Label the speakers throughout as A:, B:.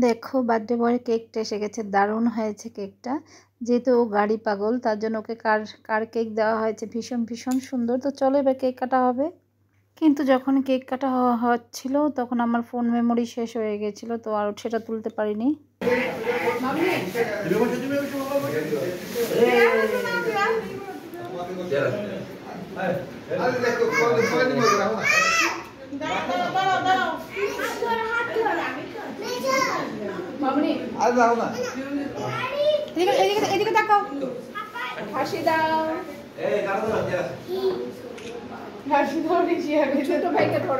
A: দেখো বার্থডে বয়ের কেকটা এসে গেছে, দারুণ হয়েছে কেকটা। যেহেতু ও গাড়ি পাগল, তার জন্য ওকে কার কেক দেওয়া হয়েছে, ভীষণ ভীষণ সুন্দর। তো চলো এবার কেক কাটা হবে। কিন্তু যখন কেক কাটা হচ্ছিল তখন আমার ফোন মেমোরি শেষ হয়ে গেছিল, তো আর সেটা তুলতে পারিনি। এদিকে তাকাও, হাসি দাও, হাসি দাও। ছোট ভাইকে ধরো।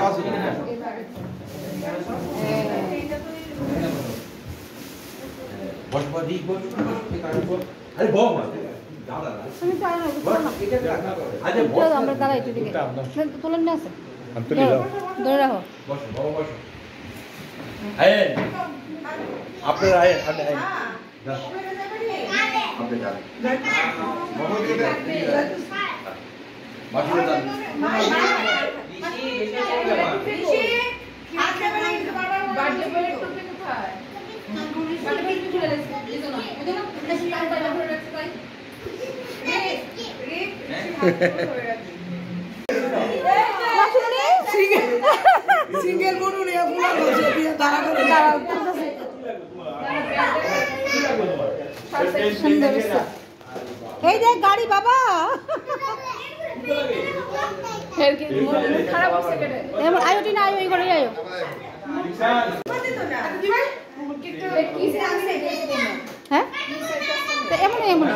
A: আমরা দাঁড়াই তোলেন না, আছে ধরে রাখো।
B: আপনারা
C: সিঙ্গেল বলুন এই যে গাড়ি বাবা আয়োটি না আয়ো এই করে আয়ো। হ্যাঁ এমন এমন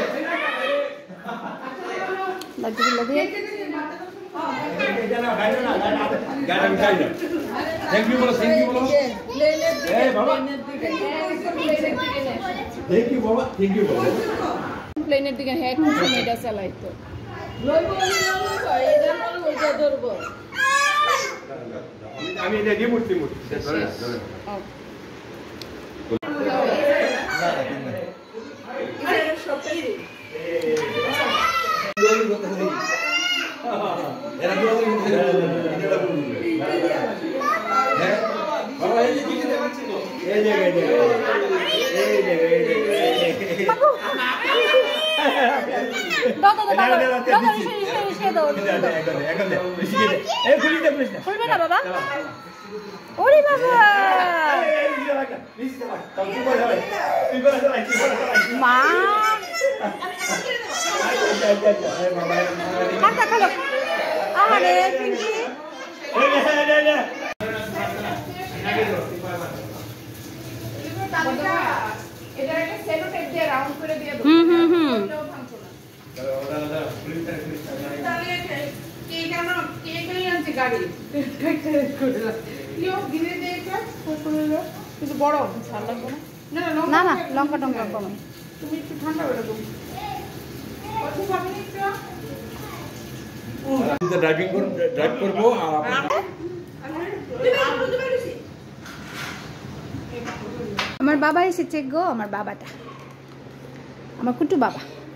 A: প্লেনের দিকে হ্যাঁ সময়টা চালাইতো।
B: আমি এটা দিয়ে মূর্তি
A: খুলবে না বাবা। ওরে বাবা মা খালো। আরে পিঙ্কি এটা একটা সেলো টেপ দিয়ে রাউন্ড করে দিয়ে দাও। না না লঙ্কা টঙ্কা কমে। তুমি একটু ঠান্ডা করে দেবো।
B: ড্রাইভ করবো
A: আমার বাবা এসেছে গো, আমার বাবাটা, আমার কুটু বাবা।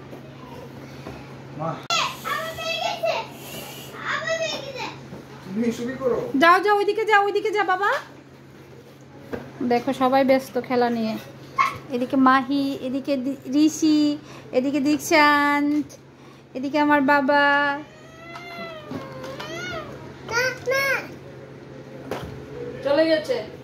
A: যাও যাও ওইদিকে যাও, ওইদিকে যা বাবা। দেখো সবাই ব্যস্ত খেলা নিয়ে। এদিকে মাহি, এদিকে ঋষি, এদিকে দীক্ষান্ত, এদিকে আমার বাবা। চলে গেছে।